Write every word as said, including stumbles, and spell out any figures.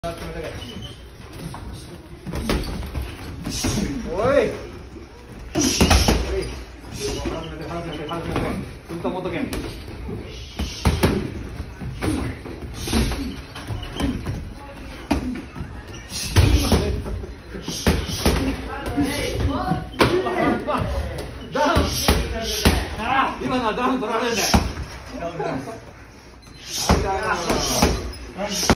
Oi! Punta moto que.今のはダウン取られるんだよ。